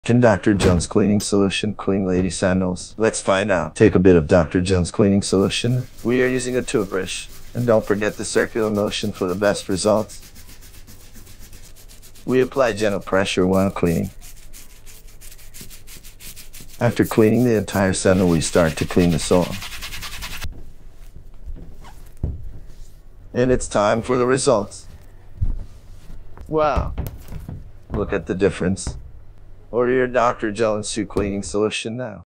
Can Dr. Jones cleaning solution clean lady sandals? Let's find out. Take a bit of Dr. Jones cleaning solution. We are using a toothbrush. And don't forget the circular motion for the best results. We apply gentle pressure while cleaning. After cleaning the entire sandal, we start to clean the sole. And it's time for the results. Wow. Look at the difference. Order your Dr. Jones shoe cleaning solution now.